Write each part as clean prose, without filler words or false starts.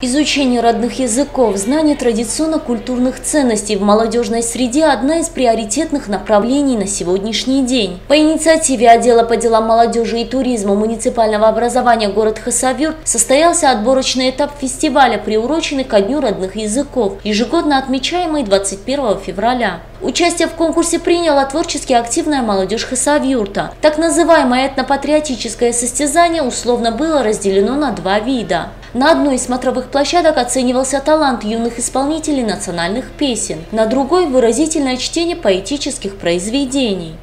Изучение родных языков, знание традиционно-культурных ценностей в молодежной среде – одна из приоритетных направлений на сегодняшний день. По инициативе отдела по делам молодежи и туризма муниципального образования город Хасавюрт состоялся отборочный этап фестиваля, приуроченный ко Дню родных языков, ежегодно отмечаемый 21 февраля. Участие в конкурсе приняла творчески активная молодежь Хасавюрта. Так называемое этнопатриотическое состязание условно было разделено на два вида. На одной из смотровых площадок оценивался талант юных исполнителей национальных песен, на другой – выразительное чтение поэтических произведений.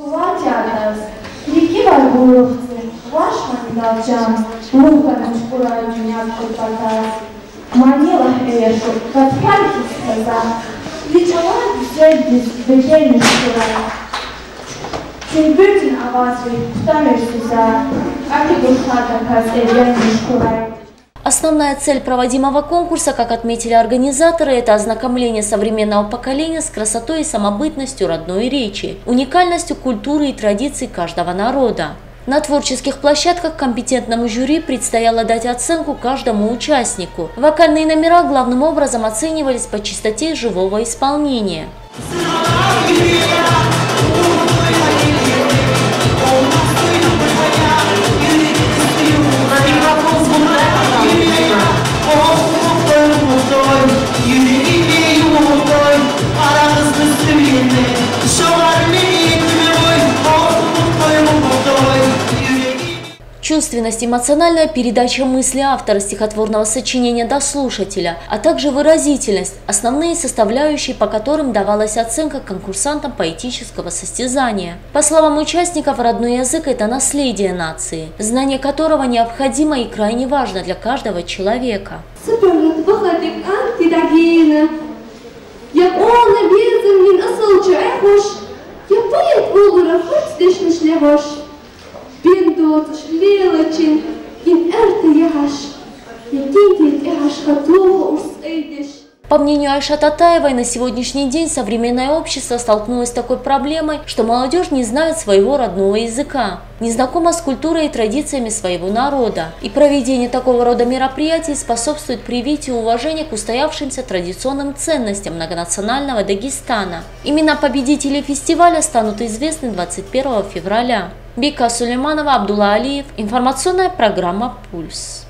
Основная цель проводимого конкурса, как отметили организаторы, это ознакомление современного поколения с красотой и самобытностью родной речи, уникальностью культуры и традиций каждого народа. На творческих площадках компетентному жюри предстояло дать оценку каждому участнику. Вокальные номера главным образом оценивались по чистоте живого исполнения. Чувственность, эмоциональная передача мысли автора стихотворного сочинения до слушателя, а также выразительность – основные составляющие, по которым давалась оценка конкурсантам поэтического состязания. По словам участников, родной язык – это наследие нации, знание которого необходимо и крайне важно для каждого человека. По мнению Айшат Атаевой, на сегодняшний день современное общество столкнулось с такой проблемой, что молодежь не знает своего родного языка, не знакома с культурой и традициями своего народа. И проведение такого рода мероприятий способствует привитию уважения к устоявшимся традиционным ценностям многонационального Дагестана. Имена победителей фестиваля станут известны 21 февраля. Бика Сулейманова, Абдулла Алиев. Информационная программа «Пульс».